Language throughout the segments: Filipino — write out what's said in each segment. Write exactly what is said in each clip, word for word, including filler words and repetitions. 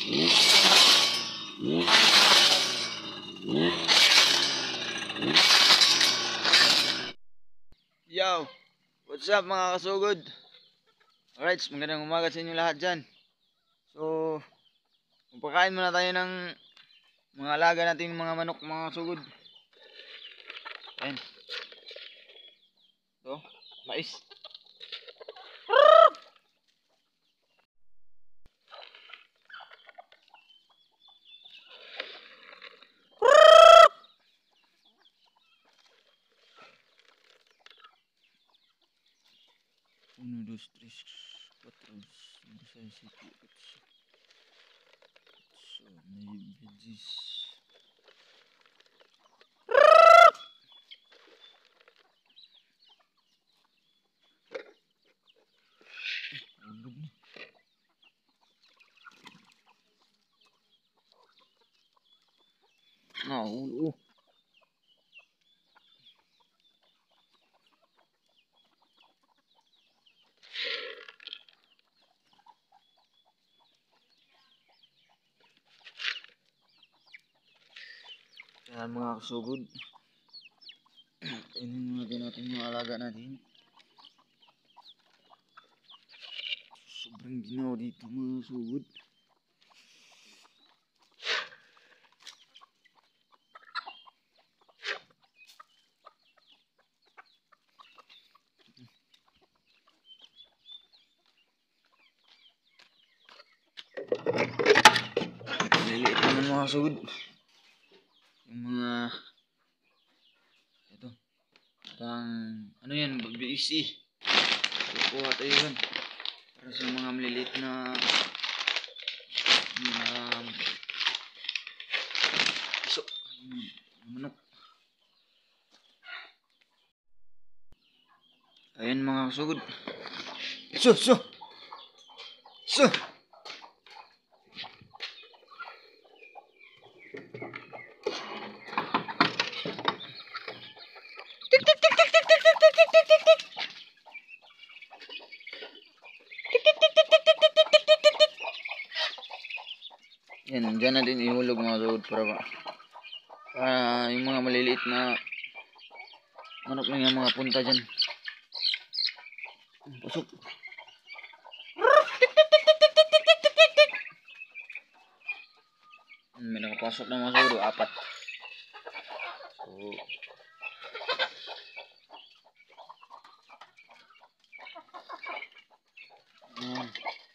Yo, what's up mga kasugod? Alright, magandang umaga sa inyo lahat dyan. So, magpakain muna tayo ng mga alaga natin mga manok mga kasugod. Ayan. Ito, mais. Uno, dos, tres, cuatro, cinco, seis, siete, ocho. So, may veggies. Ulog na. Ah, ulo. Yan mga kasugod. Inin natin natin yung alaga natin. Sobrang ginaw dito mga kasugod. Liliit naman mga kasugod. Yung mga ito pang ano yan, B C kukuha tayo yan para sa mga maliliit na mga iso, manok. Ayan mga kasugod. So so so tik tik tik tik tik tik tik tik tik tik tik tik. Yan, dyan natin ihulog mga kasugod para ba uh, yung mga maliliit na manok lang yung mga punta dyan. Pasok. May nakapasok na mga kasugod, apat. So ayan.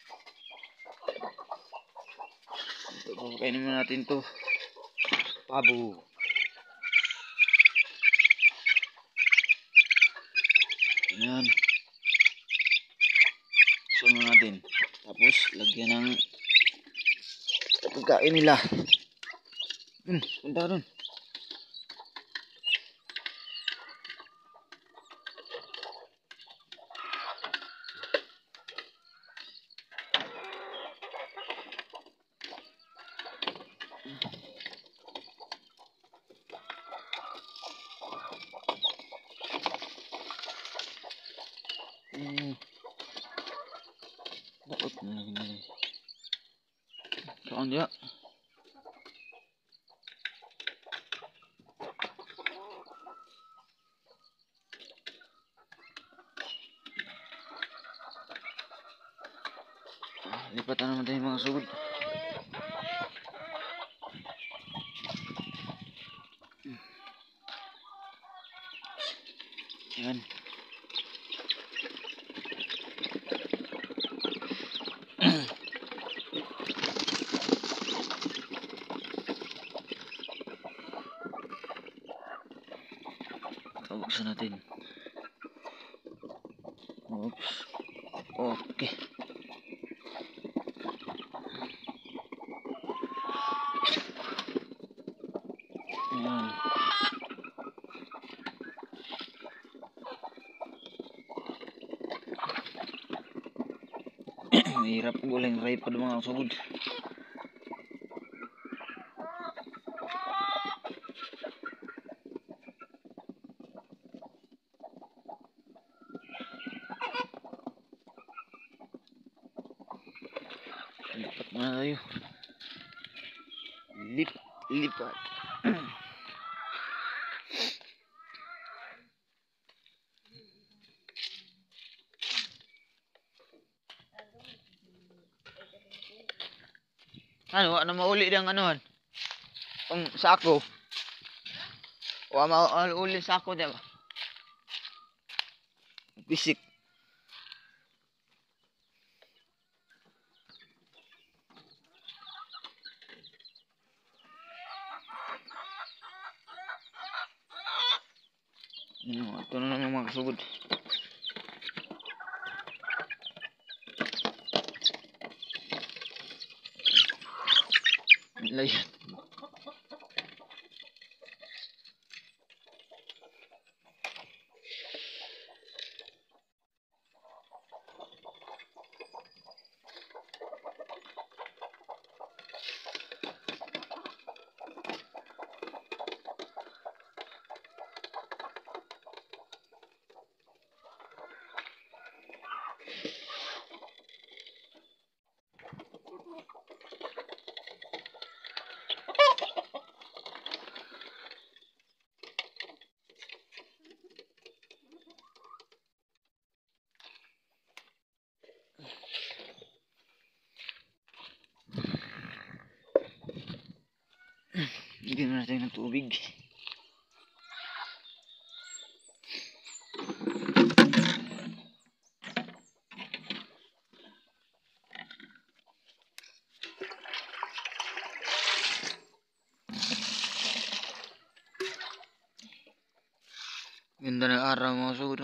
Pakainin mo natin to pabo. Ayan. Sunod natin. Tapos lagyan ng pagkain nila. Hmm, punta ron. Hmm. Dapat na lagi nila. Saan dia? Lipatan naman tayo mga sugod. Yan. Buksan natin. Oops. Okay. Ayan. Mahirap guling tripod mga kasugod. Lipat muna tayo. Lipat, lipat. Ano, ano mauli ng anuhan? Pang sako. O mauli sako, diba? Bisik. Ano, ito na naman mga kasugod. Layan. Bigyan na natin ng tubig. Ganda ng araw mga kasugod.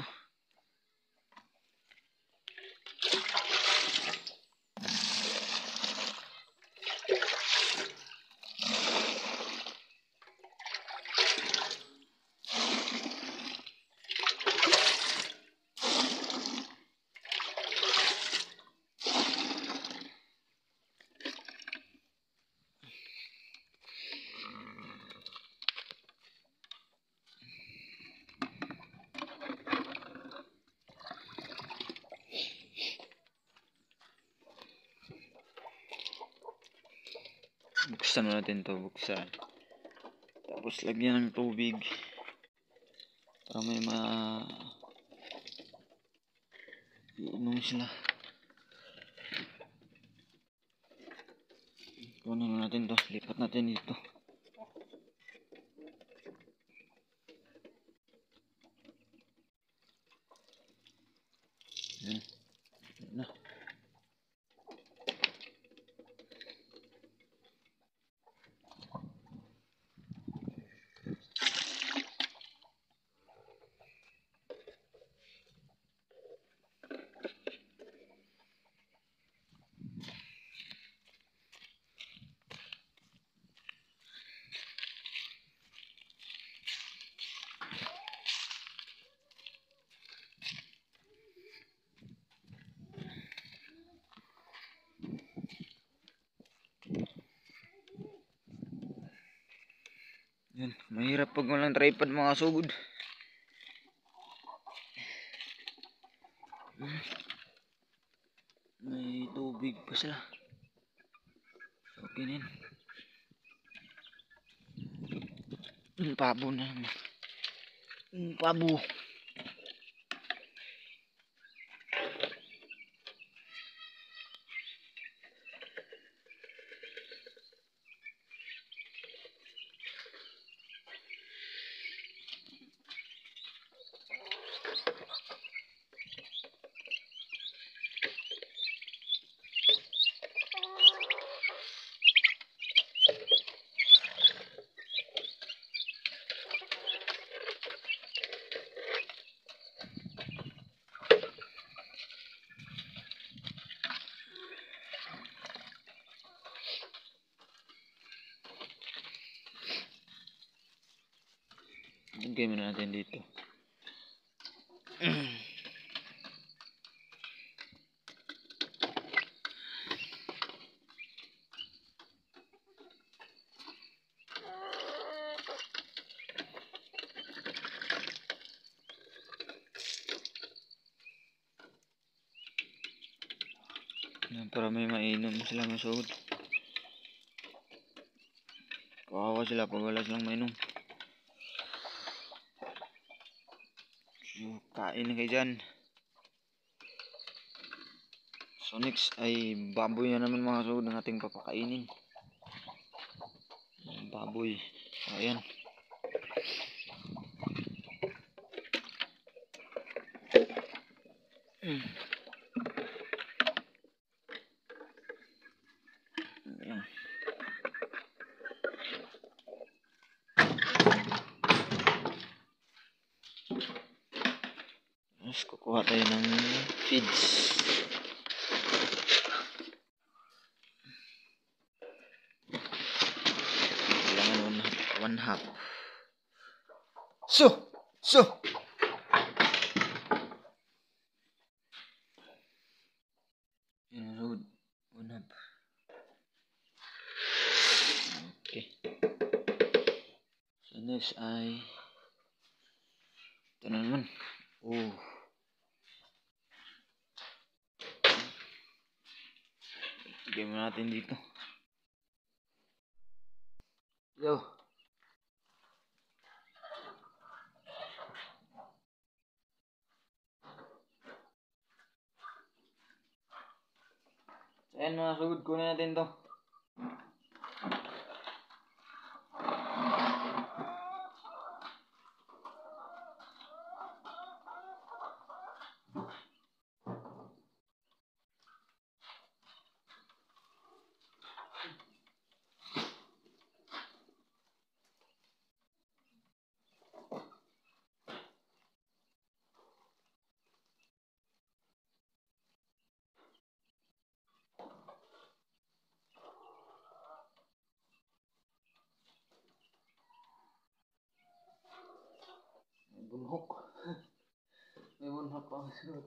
Buksan natin to, buksan. Tapos lagyan ng tubig para may ma iinom sila. Kunin natin to, lipat natin dito. Yan. Yan na. Yan, mahirap pag walang tripod mga sugod. May tubig pa sila. Okay na yun. Yung pabo na naman. Yung pabo. Lagay muna natin dito. Para may mainom sila masugod. Kawawa sila pag wala silang mainom. So, kain na kayo dyan. So next ay baboy na naman mga kasugod ng ating papakainin. Baboy. Ayan. Mm. Ayan. Tapos kukuha tayo ng feeds. Kailangan one half. One half. So! So! Ayan, road. One half. Okay. So next ay ito na naman. Oh. Lagay mo natin dito. Yo. So ayan mga sugod, kunin natin to. May bunhok. May bunhok pa mga sugod.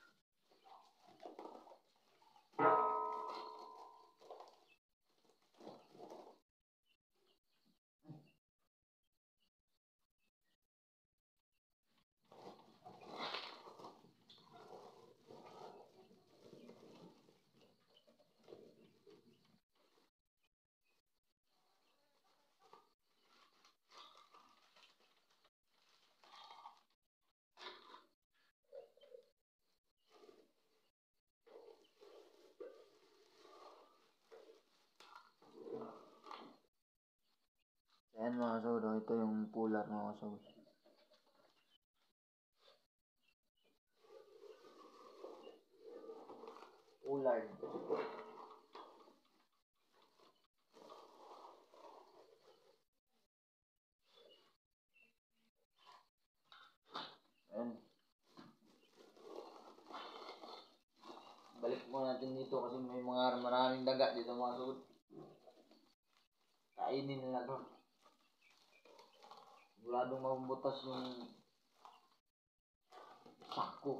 Ayan mga kasugod, ito yung pular mga kasugod. Pular. Ayan. Balik mo natin dito kasi may mga maraming daga dito mga kasugod. Kainin nila to. Siguradong mabubutas yung sako.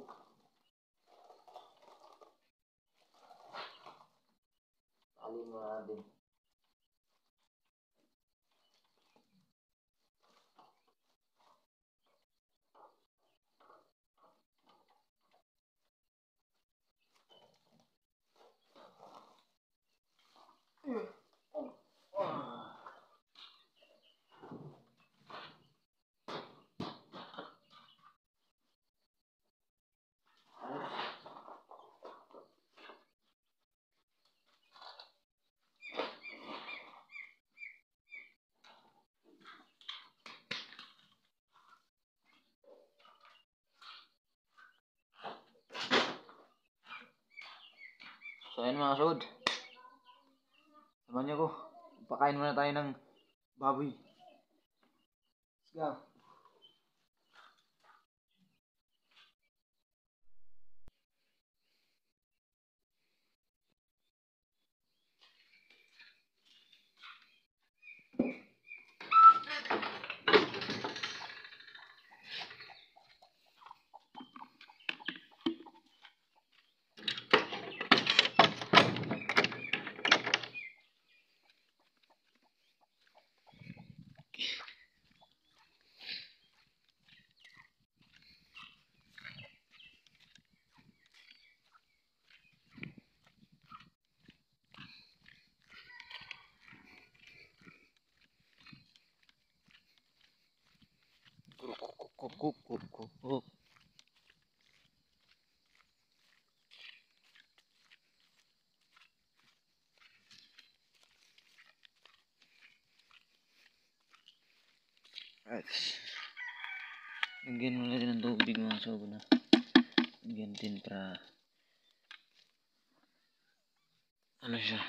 Alin mo natin. So ayan mga kasugod. Samahan niyo ko. Pakain muna tayo ng baboy. Let's go. Cook, cook, cook, cook. Right. Lagyan mo na din ng tubig mga kasugod na. Lagyan din para ano siya.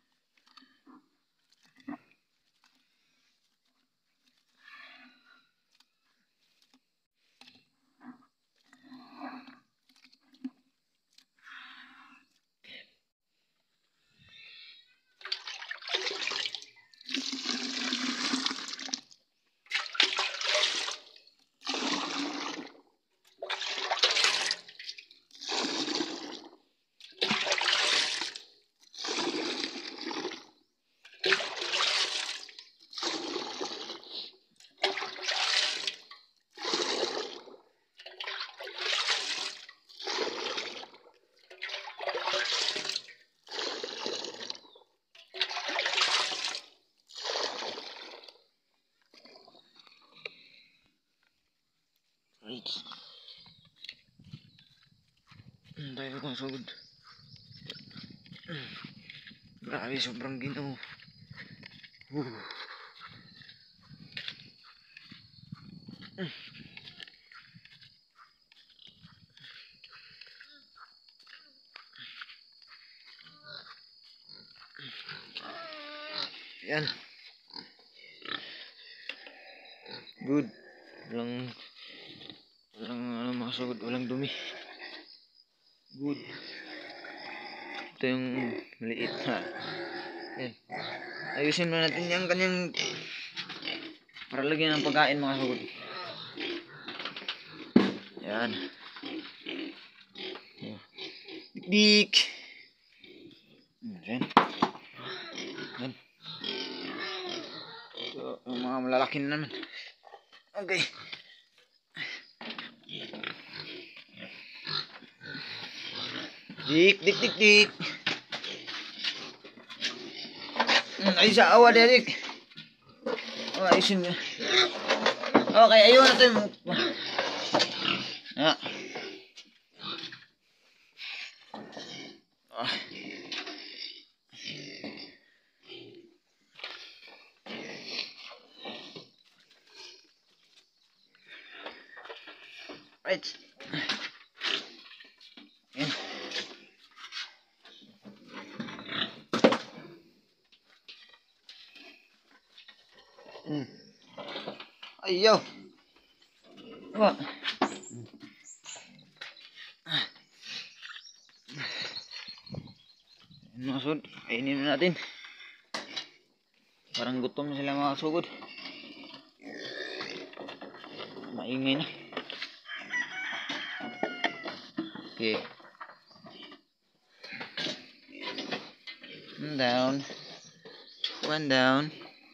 Right. Hmm, tayo mga kasugod. Grabe, sobrang ginaw. Uh. Yan. Good. Walang walang ano mga kasugod, walang dumi. Good. Ito yung maliit ha. Yan. Ayusin mo natin yung kanyang para lagyan ng pagkain mga kasugod. Yan. Dik-dik. Yan. Yan. So, yung mga malalaki na naman. Okay. Dik, dik, dik, dik. Hmm, ayun sa awa dia, dik. Oh, ayusin mo. Okay, ayun na tayo. Ah. Ah. Right. Yan. Hmm. Ayaw. Apa? Masud, kainin na natin. Parang gutom na sila mga kasugod. Maingay na. Okay. One down. One down.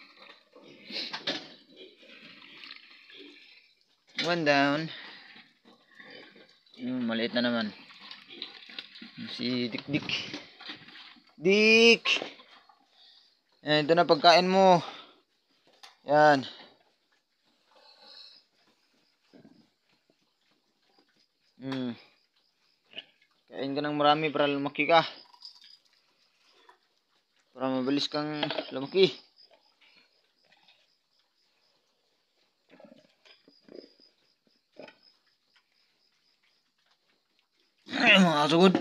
One down. Yung maliit na naman. Si Dik Dik. Dik. Yan, ito na pagkain mo. Yan. Hmm. Kain ka ng marami para lumaki ka. Para mabilis kang lumaki. Ay, mga kasugod.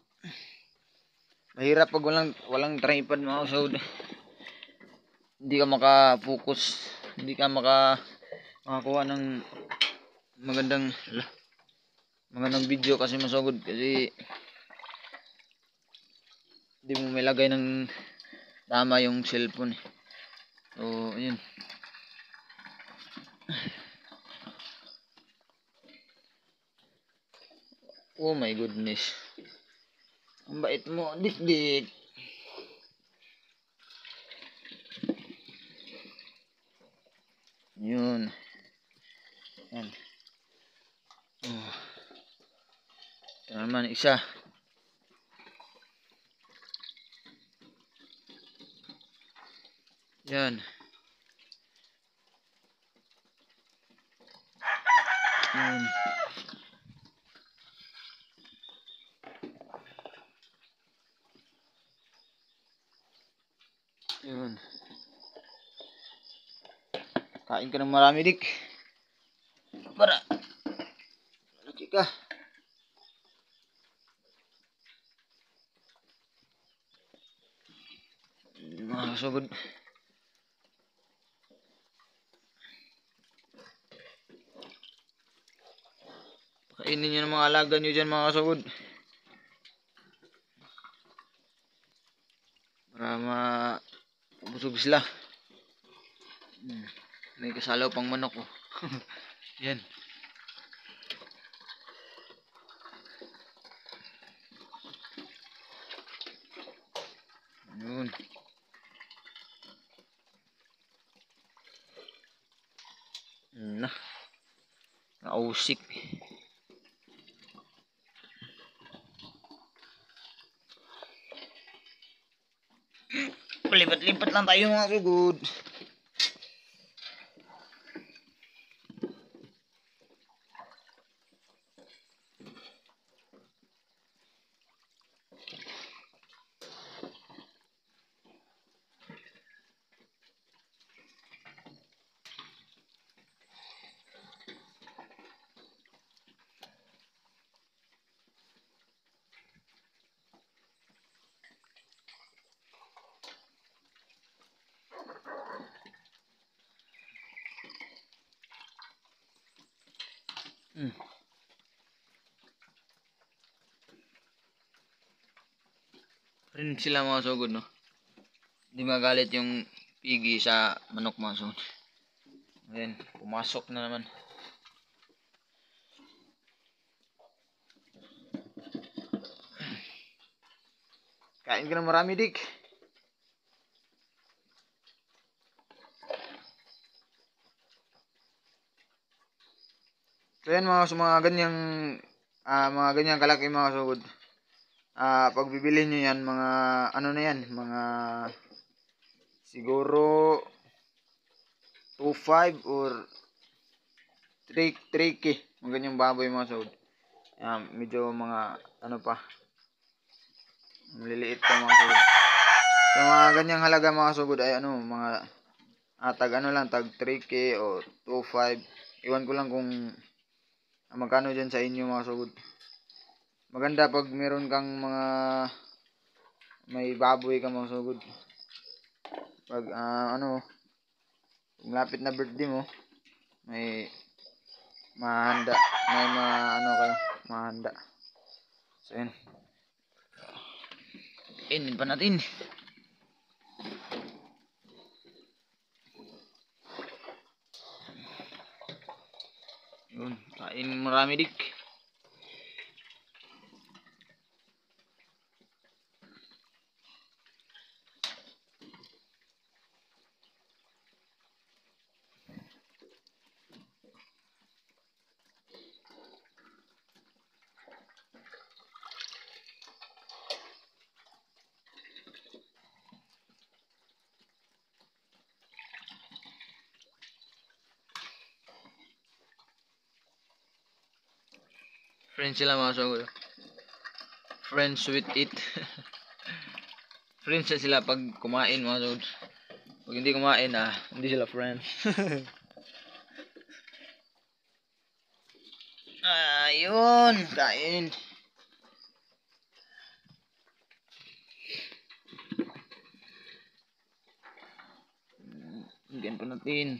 Mahirap pag walang walang tripod mga kasugod. Hindi ka maka-focus. Hindi ka maka makakuha ng magandang magandang video kasi masugod kasi hindi mo may lagay ng tama yung cellphone. So, ayun. Oh my goodness. Ang bait mo, Dik Dik. Yun. Yan. Oh. Ito naman isa. Yan. Yun. Yun. Kain ka ng marami, Dik. Para laki ka. Mga kasugod. Kainin nyo ng mga alaga nyo dyan, mga kasugod. Para mabusog sila. Hmm. May kasalaw pang manok, oh. Yan. Yun. Na. Nausik. Lipat-lipat lang tayo, mga sugod. Hmm. Rin sila, mga sugod, no? Hindi magalit yung pigi sa manok, mga sugod. Ayan, pumasok na naman. Kain ka ng marami, Dik. So yan, mga, mga ganyang uh, mga ganyang kalaki, mga sugod. Uh, pag bibili nyo yan, mga ano na yan, mga siguro two point five or three k. Mga ganyang baboy, mga sugod. Uh, medyo mga ano pa, maliliit pa, mga sugod. So mga ganyang halaga, mga sugod, ay ano, mga ah, tag ano lang, tag three k o two point five. Iwan ko lang kung ah, magkano dyan sa inyo, mga sugod. Maganda pag meron kang mga may baboy ka, mga sugod. Pag uh, ano, malapit na birthday mo, may mahanda, may mga ano kayo, mahanda. So yun. Inin pa natin. Yun, kain marami, Dik. Friends sila, mga sugod. Friends with it. Friends sila pag kumain, mga sugod. Pag hindi kumain, ah, hindi sila friends. Ayun, kain. Higyan pa natin.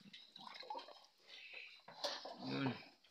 Yun.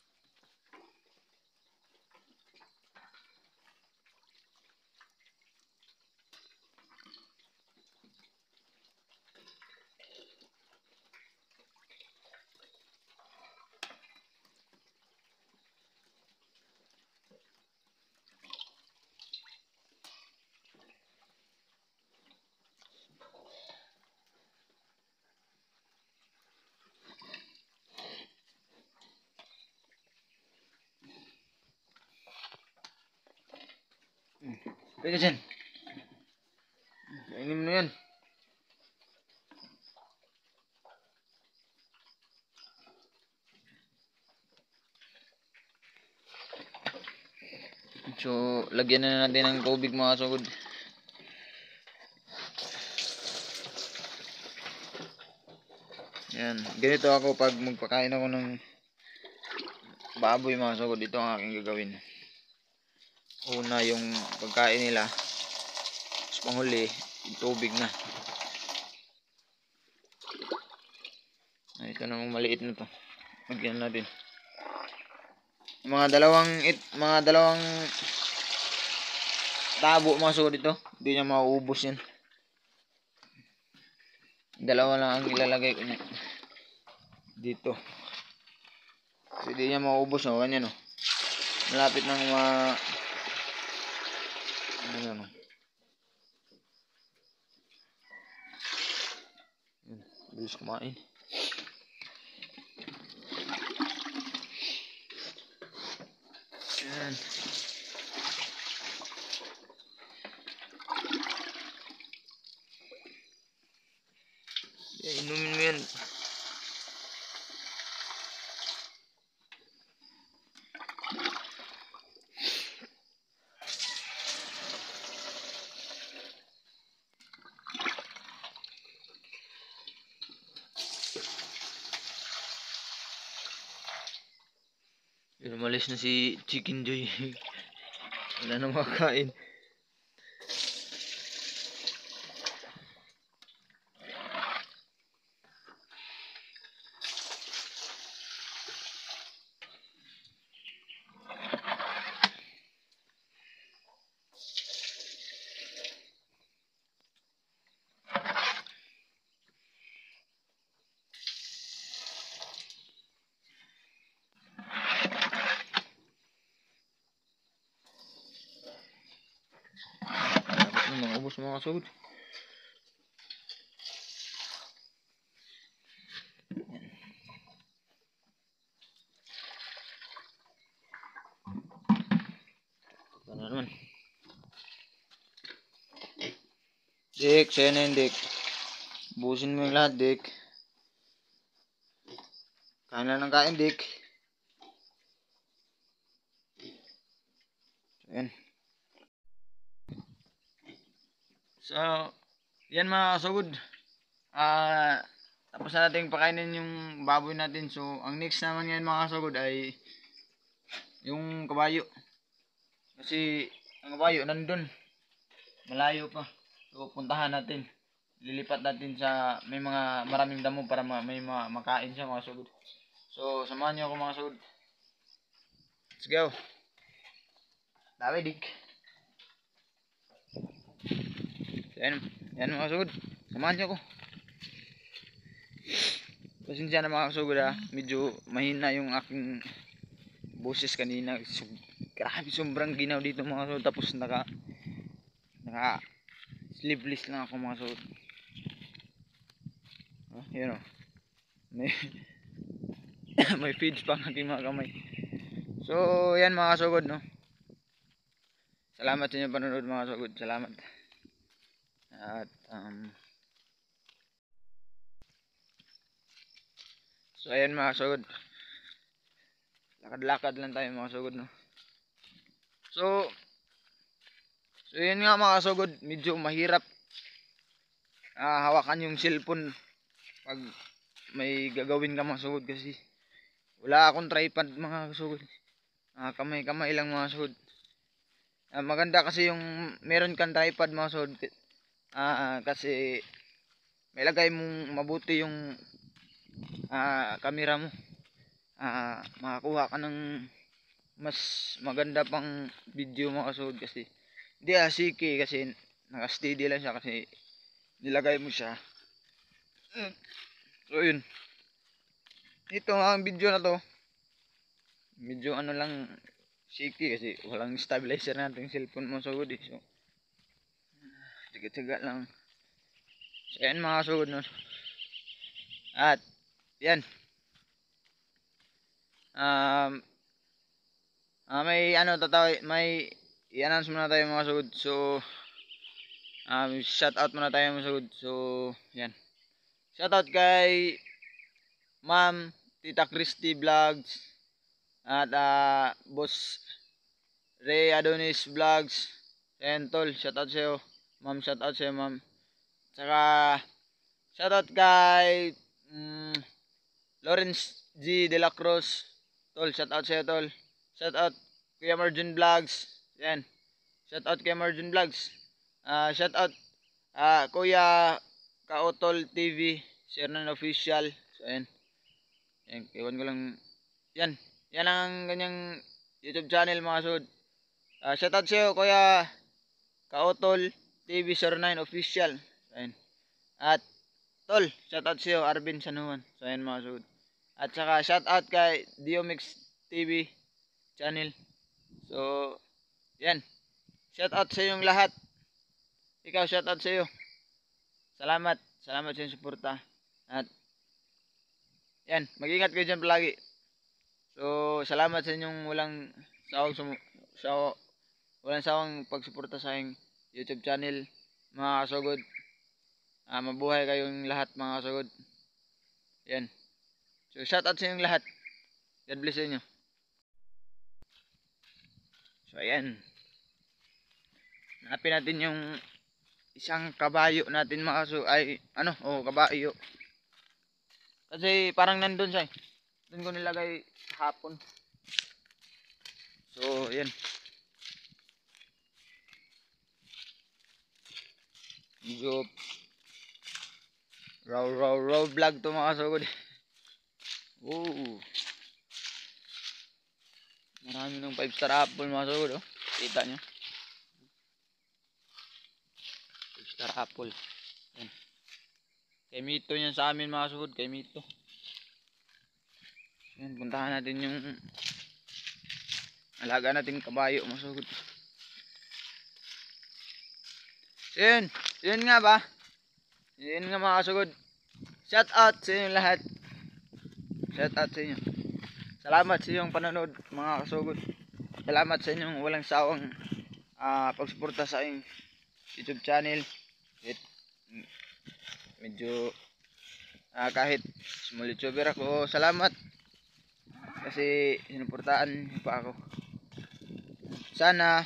Pwede dyan. Kainin mo na yan. So, lagyan na natin ng tubig mga kasugod. Yan. Ganito ako pag magpakain ako ng baboy mga kasugod. Ito ang aking gagawin. Una yung pagkain nila. Tapos panghuli, yung tubig na. Ito namang maliit na to. Lagyan natin. Mga dalawang it, mga dalawang tabo mga kasugod ito. Hindi niya mauubos yan. Dalawa lang ang ilalagay ko niya dito. So, hindi niya mauubos, no? Ganyan, no? Malapit ng mga ano, no? Yan, bilis kumain. Yan. Yan, inumin mo yan. Yun, umalis na si Chicken Joy. Wala na makakain. Mga ubos mga kasugod. Ano naman? Dik, sa'yo na yun, Dik. Busin mo yung lahat, Dik. Kain lang ng kain, Dik. Ayan. So, yan mga kasugod. Ah, uh, tapos na natin pakainin yung baboy natin. So, ang next naman ngayon mga kasugod ay yung kabayo. Kasi ang kabayo nandun. Malayo pa. So, puntahan natin. Lilipat natin sa may mga maraming damo para ma may ma makain siya mga kasugod. So, samahan niyo ako mga kasugod. Let's go. Dawi, Dik. Yan, yan mga kasugod. Samahan niyo ako. Pasensya na mga kasugod, ha. Medyo mahina yung aking boses kanina. So, grabe, sobrang ginaw dito mga kasugod. Tapos naka naka sleeveless lang ako mga kasugod. Oh, yan o. May may feeds pa ang aking mga kamay. So, yan mga kasugod, no. Salamat sa inyo panonood mga kasugod. Salamat. At um so ayan mga kasugod, lakad-lakad lang tayo mga kasugod, no. So so yun nga mga kasugod, medyo mahirap uh, hawakan yung cellphone pag may gagawin ka mga kasugod kasi wala akong tripod mga kasugod. Uh, kamay-kamay lang mga kasugod. Uh, maganda kasi yung meron kang tripod mga kasugod. Uh, kasi may lagay mong mabuti yung uh, camera mo, uh, makakuha ka ng mas maganda pang video mga kasugod kasi hindi asiki kasi naka steady lang siya kasi nilagay mo siya. So yun, ito ang video na to medyo ano lang shaky kasi walang stabilizer natin cellphone mo kasugod, eh. So tiga-tiga lang. So yan mga kasugod, no. At yan, um, uh, may ano tatawag, may i-announce muna tayo mga kasugod. So um, shout out muna tayo mga kasugod. So yan, shout out kay Ma'am Tita Christy Vlogs at uh, Boss Ray Adonis Vlogs. Ayan tol, shoutout sa'yo. Ma'am, shoutout sa'yo ma'am. Tsaka shoutout kay mm, Lawrence G. De La Cruz. Tol, shoutout sa'yo tol. Shoutout Kuya Marjun Vlogs. Ayan. Shoutout Kuya Marjun Vlogs. Ah, shoutout ah Kuya Kaotol T V. Share na official. So ayan. Ayan, iwan ko lang. Yan. Yan ang ganyang YouTube channel mga sud. Uh, shoutout sa'yo Kuya Kaotol T V zero nine official. Ayan. At tol, shoutout sa'yo Arvin Sanuan. So ayan mga sud. At saka shoutout kay Diomix T V channel. So yan. Shoutout sa yung lahat. Ikaw shoutout sa iyo. Salamat. Salamat sa inyong suporta. At yan, mag-ingat kayo dyan palagi. So, salamat sa inyong walang sawang sum saw walang sawang pagsuporta sa aking YouTube channel, mga kasugod. Ah, mabuhay kayong lahat mga kasugod. Yan. So, shout out sa inyong lahat. God bless sa inyo. So, ayan. Hanapin natin yung isang kabayo natin mga kasugod. Ay, ano? Oh, kabayo. Kasi parang nandun siya eh. Doon ko nilagay hapon. So, yan. Medyo raw raw raw vlog to mga kasugod. Oh. Marami ng five star apple mga kasugod. Oh. Kita nyo. five star apple. Yan. Kay Mito yan sa amin mga kasugod. Kay Mito. Yan. Puntahan natin yung alaga natin kabayo mga kasugod. Yun. Yun nga ba? Yun nga mga kasugod. Shout out sa inyo lahat. Shout out sa inyo. Salamat sa inyong panonood mga kasugod. Salamat sa inyong walang sawang uh, pagsuporta sa aking YouTube channel. It, medyo uh, kahit small YouTuber ako, salamat. Kasi sinuportaan pa ako. Sana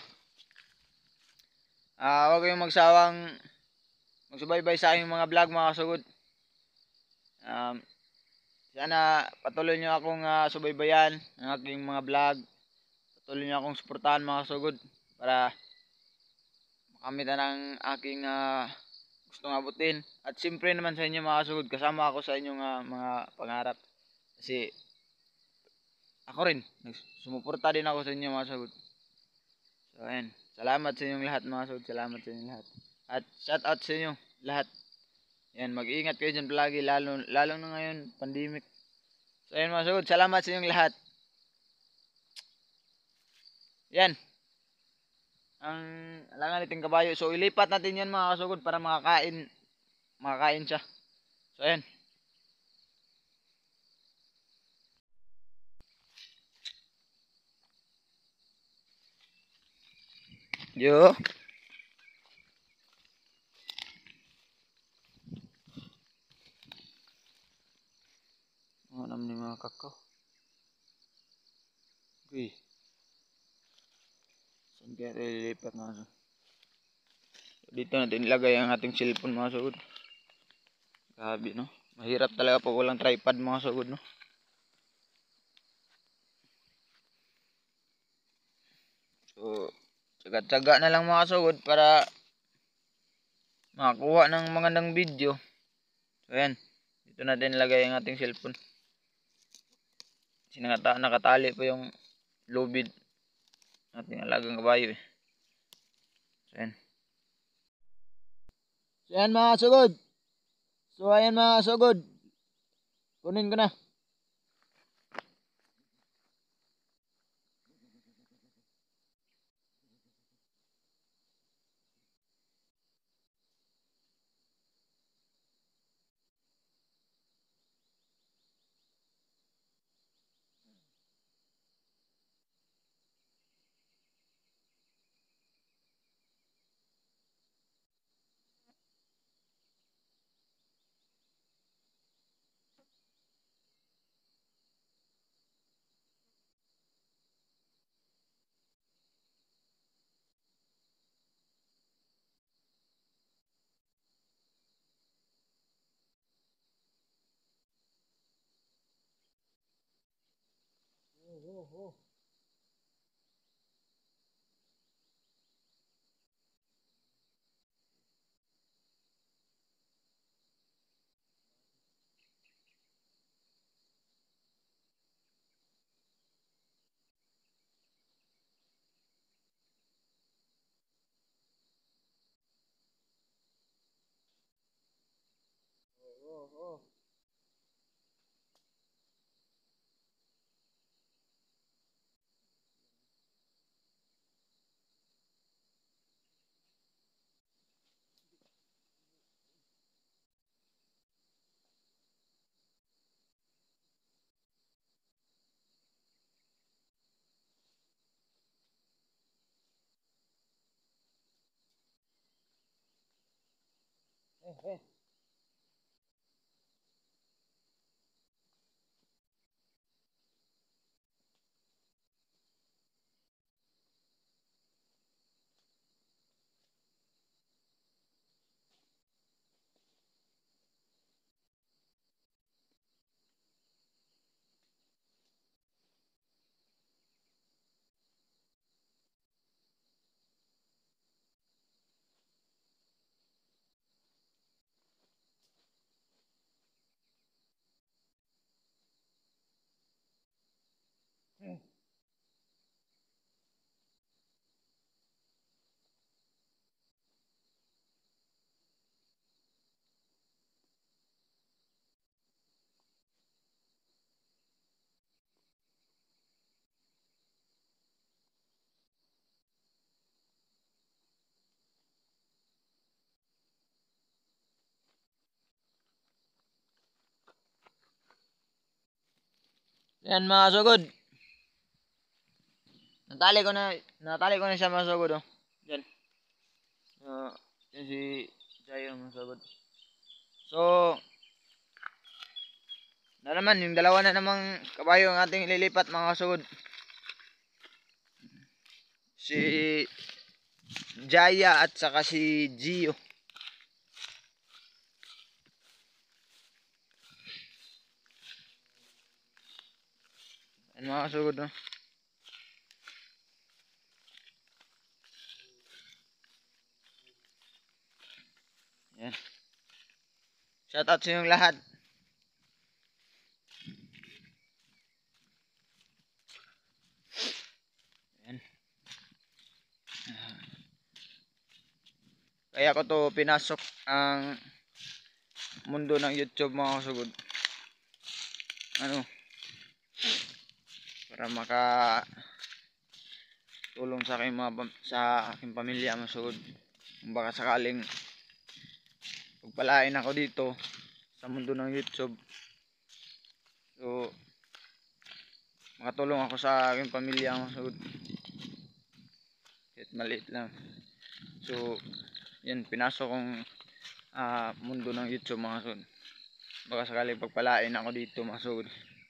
uh, huwag kayong magsawang magsubaybay sa aking mga vlog mga kasugod. Um, sana patuloy nyo akong uh, subaybayan ng aking mga vlog. Patuloy nyo akong suportahan mga kasugod para makamit ng aking uh, gustong abutin. At siyempre naman sa inyo mga kasugod, kasama ako sa inyong uh, mga pangarap. Kasi ako rin, sumuporta din ako sa inyo mga kasugod. So ayan, salamat sa inyong lahat mga kasugod. Salamat sa inyong lahat. At shout out sa inyo lahat. Yan, mag-iingat kayo dyan palagi, lalo, lalo na ngayon, pandemic. So ayan mga kasugod, salamat sa inyong lahat. Yan. Ang alangan natin kabayo. So ilipat natin yan mga kasugod para makakain, makakain siya. So ayan. Yo. Ano ni mga kakao. Okay. Saan kaya tayo lilipat mga kasugod? Dito natin ilagay ang ating cellphone mga kasugod. Grabe no. Mahirap talaga pag walang tripod mga kasugod no. So, tsaga-tsaga na lang mga kasugod para makakuha ng magandang video. So ayan. Dito natin ilagay ang ating cellphone. Kasi nakatali pa yung lubid ating alagang kabayo eh. So ayan. So ayan mga kasugod. So ayan mga kasugod. Kunin ko na. Yan mga kasugod. Natali ko na, natali ko na siya mga kasugod. Oh. Yan. Uh, yan si Jayo mga kasugod. So, na naman, yung dalawa na namang kabayo ang ating ililipat mga kasugod. Si Jaya at saka si Gio. Yan mga kasugod. No? Yan. Shoutout sa inyong lahat. Yan. Kaya ko to pinasok ang mundo ng YouTube mga kasugod. Ano? Para maka tulong sa aking mga sa aking pamilya mga kasugod. Kung baka sakaling pagpalain ako dito sa mundo ng YouTube. So makatulong ako sa aking pamilya mga kasugod. Kahit maliit lang. So yan, pinasok kong uh, mundo ng YouTube mga kasugod. Baka sakaling pagpalain ako dito mga kasugod.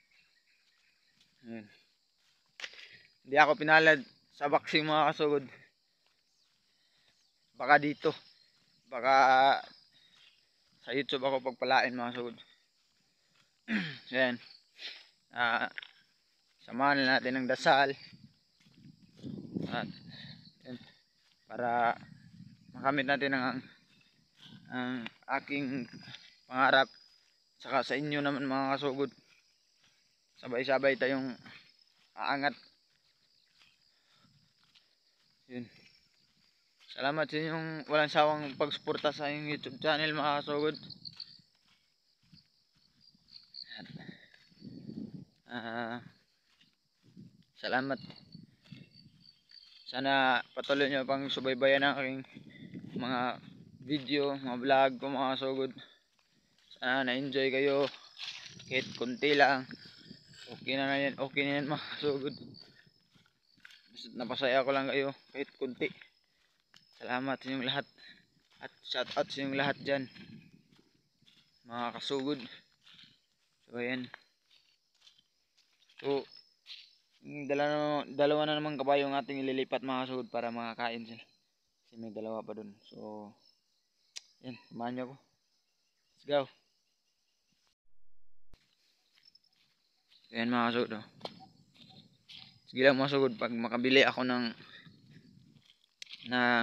Yan. Hindi ako pinalad sa boxing mga kasugod. Baka dito. Baka sa YouTube ako pagpalain mga kasugod. Yan. Uh, samahan natin ng dasal. At yan, para makamit natin ang ang aking pangarap. Saka sa inyo naman mga kasugod. Sabay-sabay tayong aangat. Yun. Salamat sa inyong walang sawang pagsuporta sa inyong YouTube channel mga kasugod. Uh, salamat. Sana patuloy nyo pang subaybayan ang aking mga video, mga vlog ko mga kasugod. Sana na-enjoy kayo kahit konti lang. Okay na, na yan, okay na yan mga kasugod. Basta napasaya ko lang kayo kahit konti. Salamat sa inyong lahat. At shout out sa inyong lahat dyan mga kasugod. So ayan. So dalawa, dalawa na naman kabayo ang ating ililipat mga kasugod para makakain sila. Kasi may dalawa pa dun. So yan, samahan nyo ako. Let's go. Ayan mga kasugod. Oh. Sige lang mga sugod, pag makabili ako ng ng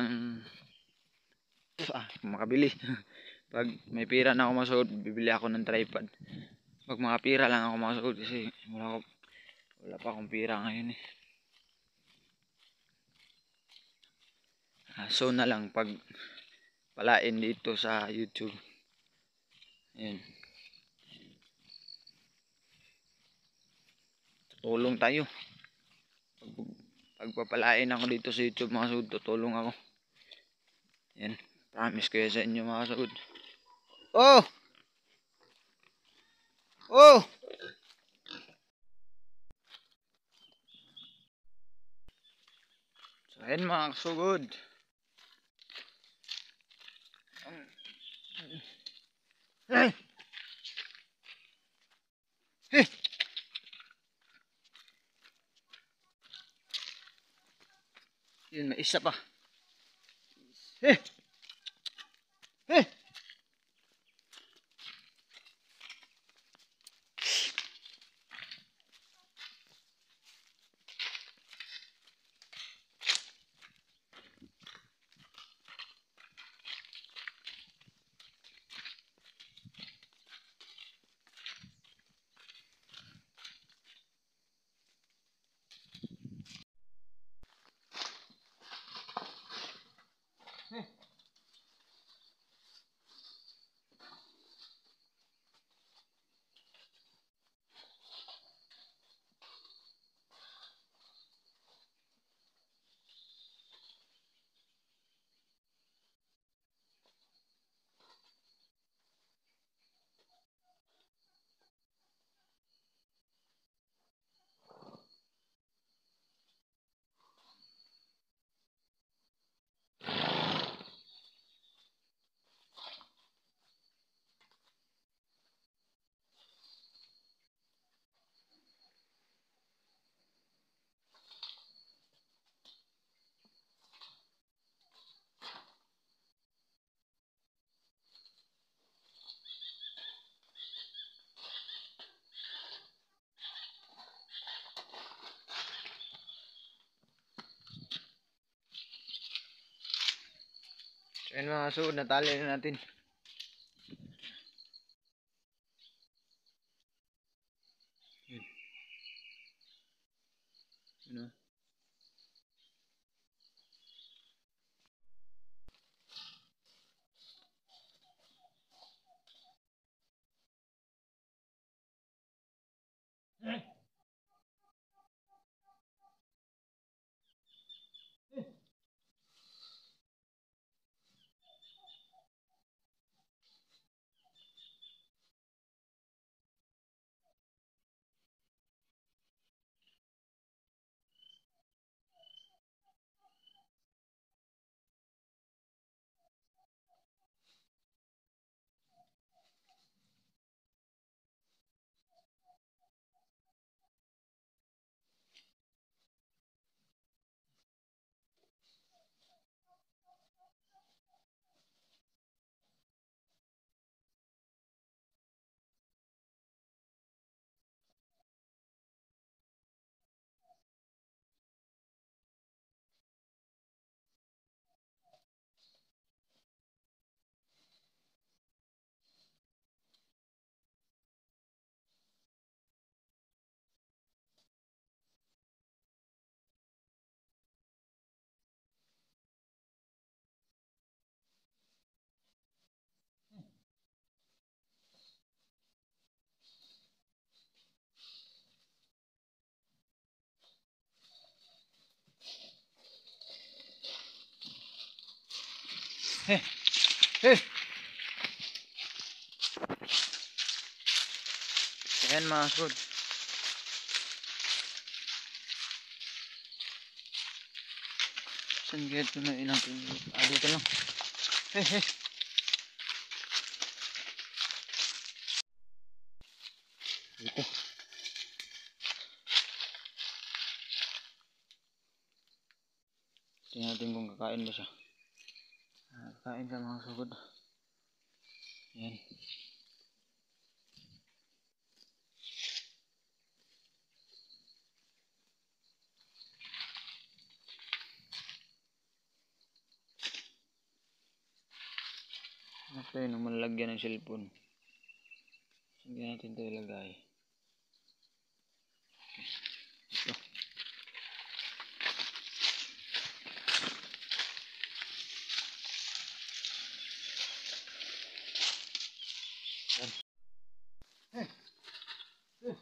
ah, makabili pag may pira na ako mga sugod, bibili ako ng tripod. Pag mga pira lang ako mga sugod, kasi wala, ako, wala pa akong pira ngayon eh. Ah, so na lang pag palain dito sa YouTube. Ayan. Tutulong tayo. Pag, pagpapalain ako dito sa YouTube mga sugod, tutulong ako. Ayan. Promise ko sa inyo mga sugod. Oh! Oh! So ayan mga kasugod. Hey! Hey! Yun, may isa pa. Hey! Hey! So ayan mga kasugod, natali na natin. Yun. Ano? Hey! Hey! So ayan mga kasugod. Saan kaya ito na ilang pinili? Ah, dito lang. Hey! Hey! Dito. Tingnan natin kung kakain ba siya. Ah, kakain siya mga kasugod. Ayan. Ito yun, ang malalagyan ng cellphone. Saan natin ito ilagay? Ito. Yan. Eh. Eh.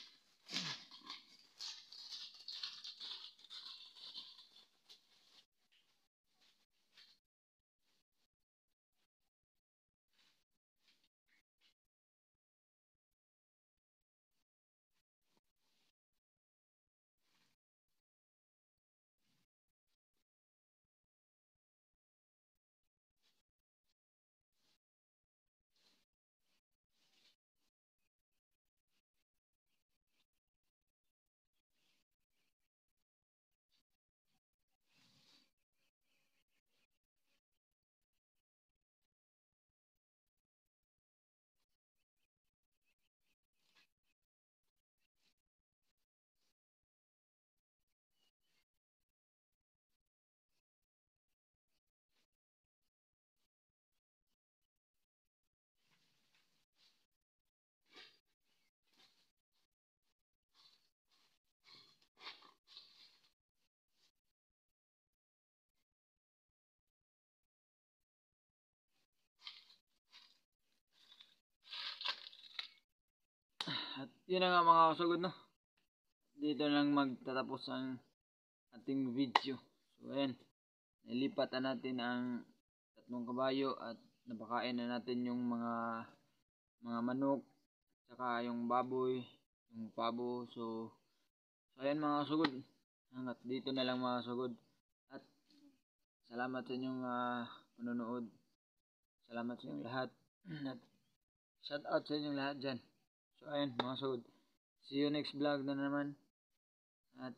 At yun na nga mga kasugod, no? Dito lang magtatapos ang ating video. So ayan, nilipatan natin ang tatlong kabayo at napakain na natin yung mga mga manok, saka yung baboy, yung pabo. So, so ayan mga kasugod, hanggat dito na lang mga kasugod. At salamat sa inyong uh, panonood. Salamat sa inyong lahat. At shout out sa inyong lahat dyan. So ayan mga kasugod, see you next vlog na naman. At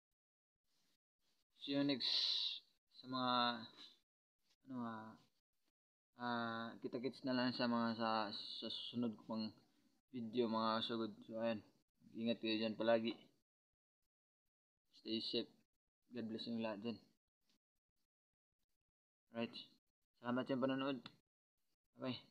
see you next sa mga ano ah uh, kita-kits na lang sa mga sa, sa susunod ko pang video mga kasugod. So ayan, ingat kayo dyan palagi. Stay safe. God bless yung lahat dyan. Right. Salamat sa panonood. Bye.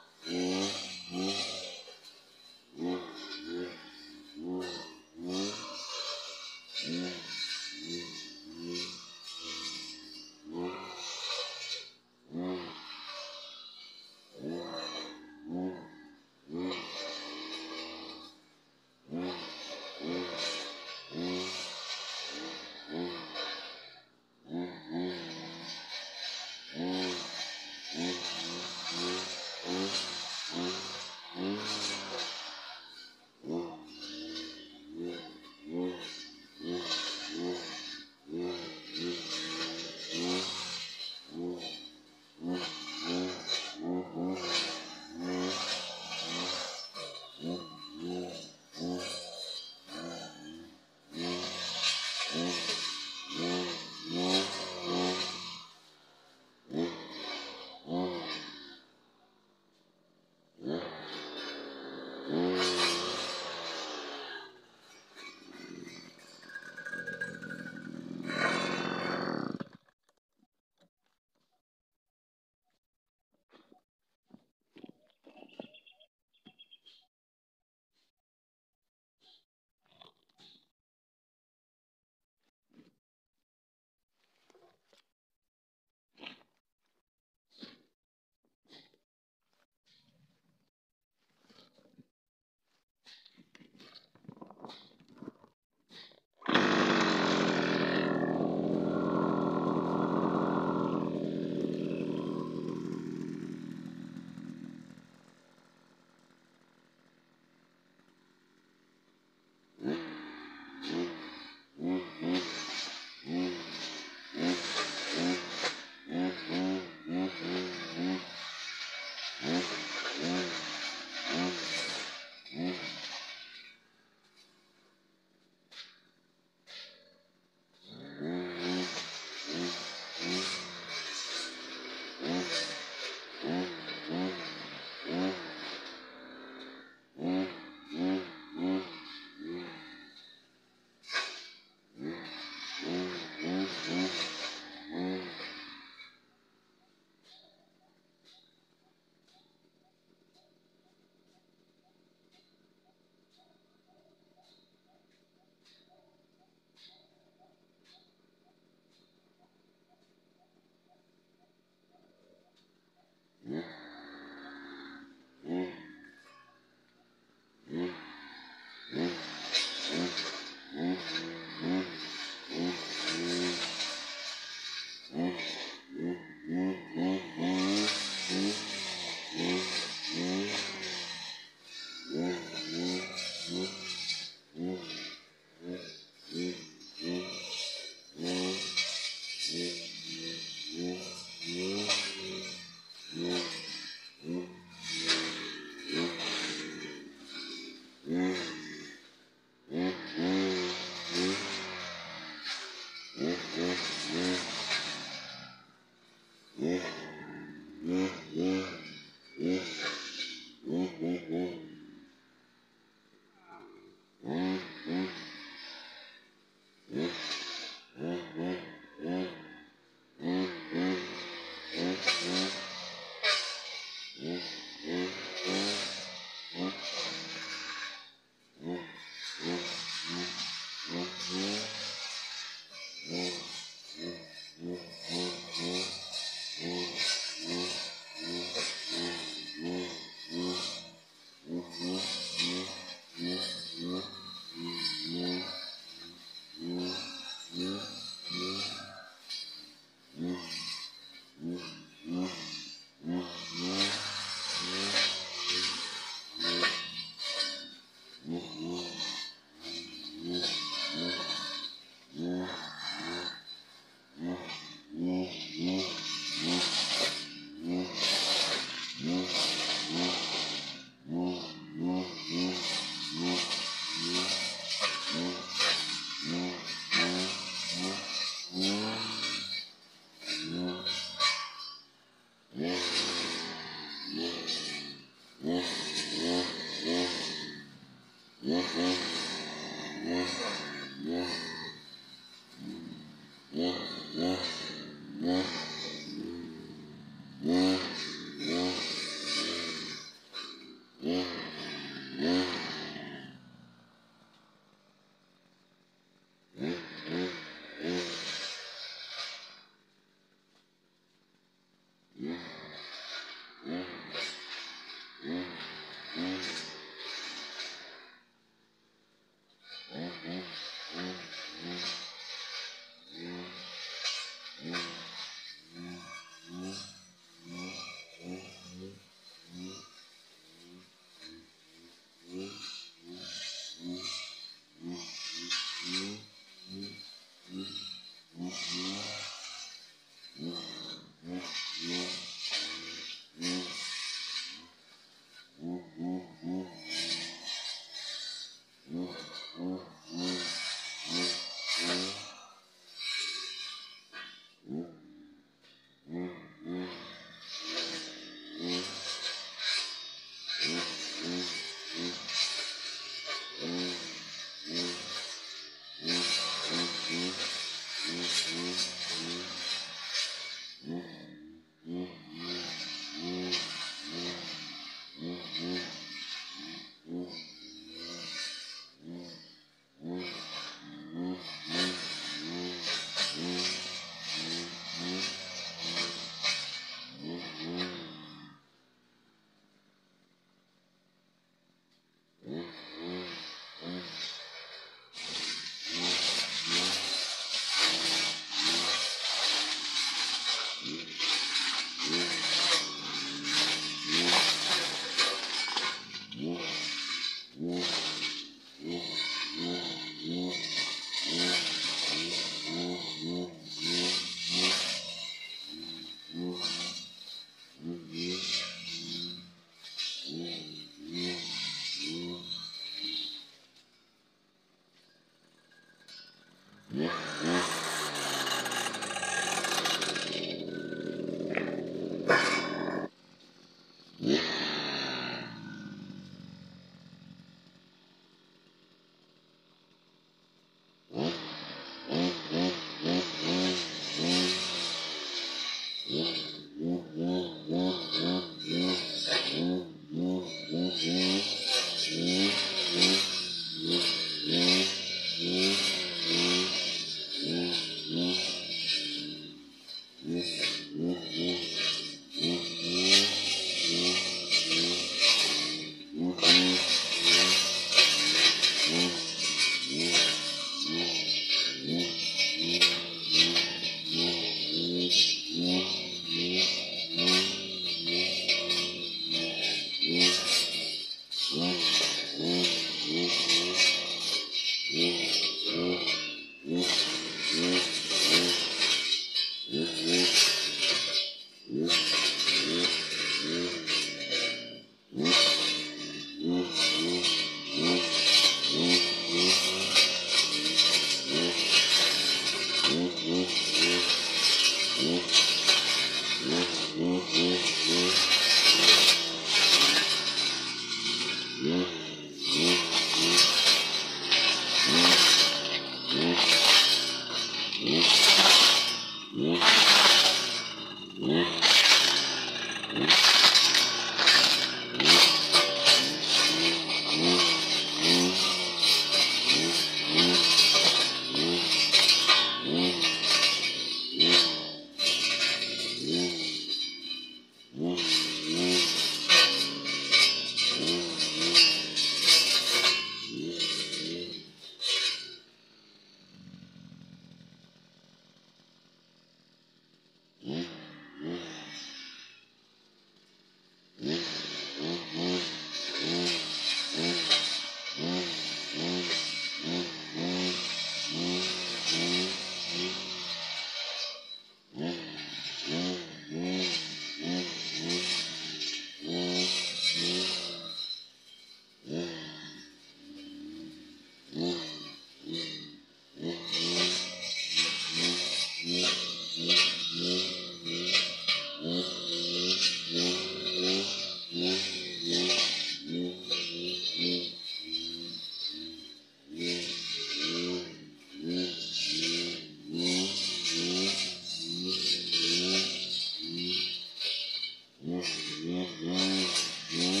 Mm-hmm.